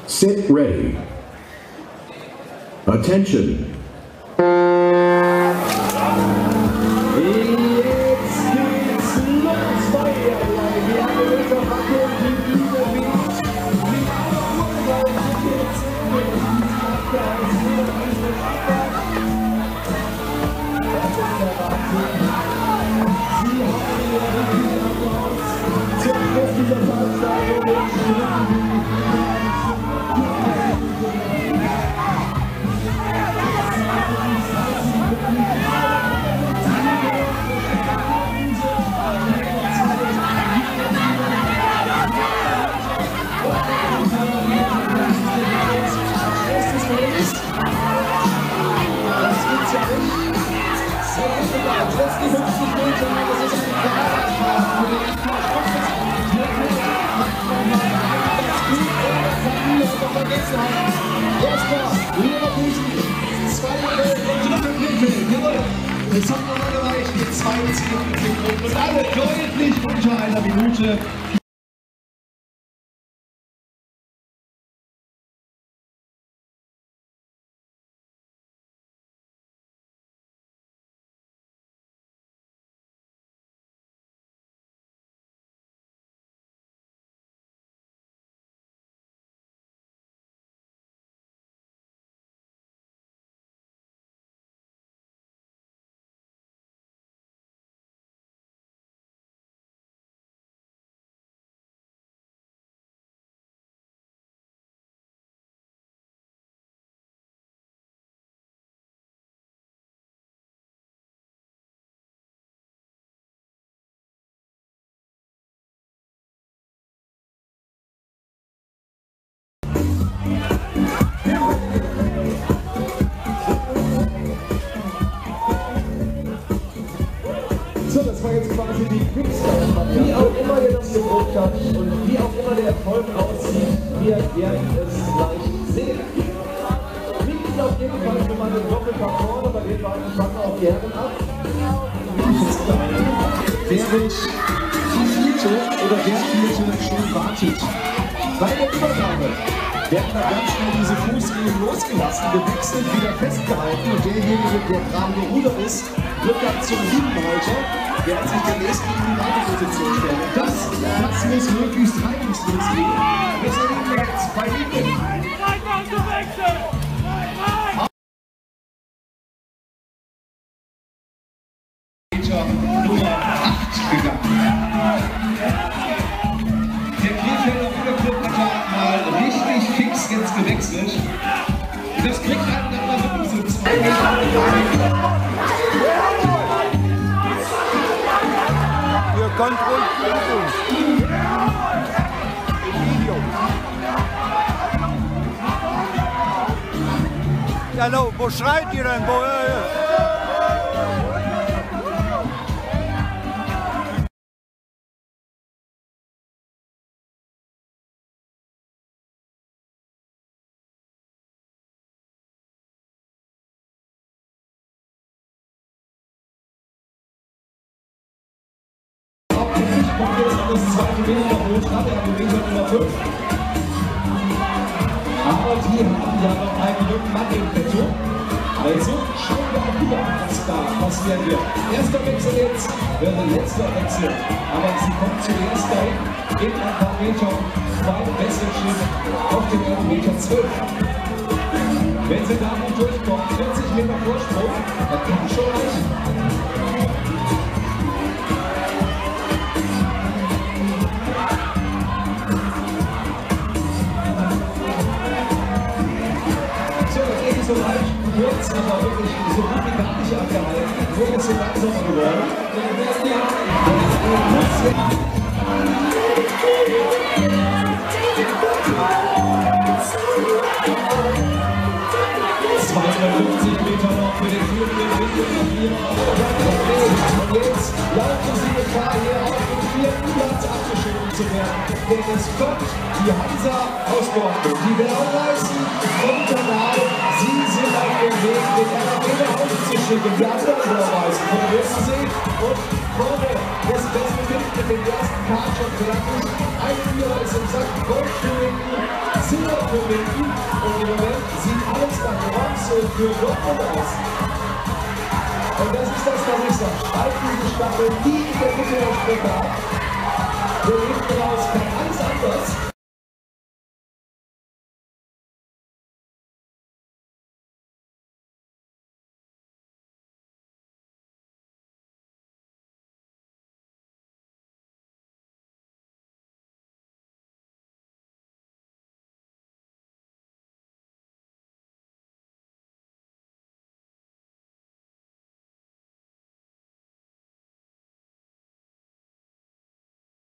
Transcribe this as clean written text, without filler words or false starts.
Sit ready. Attention. Es hat noch gereicht mit 2 Sekunden und alle deutlich unter einer Minute. So, das war jetzt quasi die Quickstep. Wie auch immer ihr das gedruckt habt und wie auch immer der Erfolg aussieht, wir werden es gleich sehen. Wichtig auf jeden Fall für meine Doppelpack vorne, bei den beiden fangen auch die Herren ab. Wer wird die vierte oder der vierte schon wartet? Bei der Übergabe werden da ganz schnell diese Fußregeln losgelassen, gewechselt, wieder festgehalten und derjenige, der gerade gerudert ist, wird dann zum Linienhalter, der sich der nächsten in die Warteposition stellt. Und das muss möglichst reibungslos gehen. Wir sind jetzt bei Linien. Nummer 8 gegangen. Der Krefelder Ruderclub hat da mal richtig fix jetzt gewechselt. Das kriegt einen dann mal wirklich so 2 Meter. Ihr könnt ruhig tun. Ja, no, wo schreit ihr denn? Das zweite Bild noch hoch, gerade am Meter Nummer 5. Aber die haben ja noch einen jungen Mann im Petto. Also schauen wir auch wieder, was da passieren wird. Erster Wechsel jetzt, wäre letzter Wechsel. Aber sie kommt zuerst dahin, in ein paar Metern beim Wechselschritt auf den Meter 12. Wenn sie da noch durchkommt, 40 Meter Vorsprung, dann kann es schon reichen. So leicht kurz, aber wirklich so gut wie gar nicht abgehalten. Nur ist so langsamer geworden. Meter noch für den führenden Winkelvierer. Und jetzt laufen sie Gefahr, hier auf den 4. Platz abgeschoben zu werden. Denn es kommt die Hansa aus Dortmund. Die will anreißen vom Kanal. Sie sind auf dem Weg, den RB nach Hause zu schicken. Die anderen vorweisen von Westensee und vorne das beste Kind mit dem ersten Kart schon fertig. Ein Vierer ist im Sack, Gold für Silber für überwinden. Und im Moment sieht alles nach Bronze für Dortmund aus. Und das ist das, was ich sage. Schreibt diese Staffel nie in der Mitte der Strecke ab. Wir hinten raus kann alles anders.